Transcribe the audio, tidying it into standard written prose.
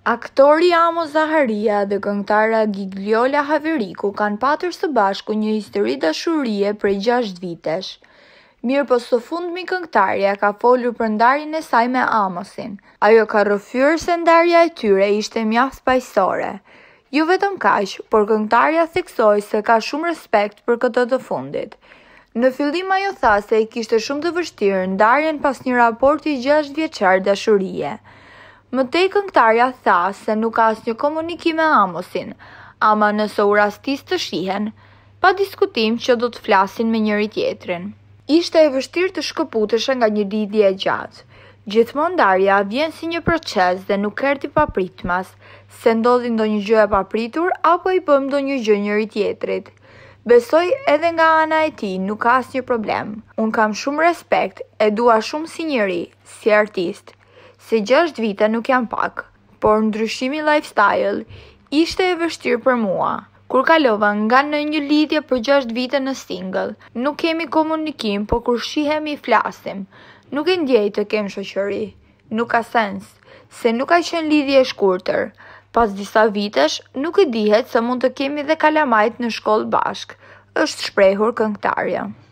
Aktori Amo Zaharia dhe këngëtara Gigliola Haveriku kanë patur së bashku një histori dashurie prej 6 vitesh. Mirë po së fundmi këngëtarja ka folur për ndarjen e saj me Amosin. Ajo ka rrëfyer se ndarja e tyre ishte mjaft paqësore. Jo vetëm kaq, por këngëtarja theksoi se ka shumë respekt për këtë të fundit. Në fillim ajo tha se i kishte shumë të vështirë ndarjen pas një raporti 6 vjeçar dashurie. Mëtej këngëtarja tha se nuk ka asnjë komunikim me Amosin, ama nëse u rastis të shihen, pa diskutim që do të flasin me njëri tjetrin. Ishte e vështirë të shkëputeshe nga një lidhje e gjatë. Gjithmonë ndarja vjen si një proces dhe nuk erdhi papritmas, se ndodhi ndonjë gjë e papritur apo i bëm ndonjë gjë njëri tjetrit. Besoj edhe nga ana e tij nuk ka asnjë problem. Unë kam shumë respekt, e dua shumë si njeri, si artist. Se 6 vite nuk janë pak, por ndryshimi lifestyle ishte e vështirë për mua. Kur kalova nga në një lidhje për 6 vite në single, nuk kemi komunikim, por kur shihemi flasim. Nuk e ndjej të kem shoqëri. Nuk ka sens, se nuk ka qenë lidhje e shkurtër. Pas disa vitesh, nuk e dihet se mund të kemi dhe kalamajt në shkollë bashk, është shprehur këngëtarja.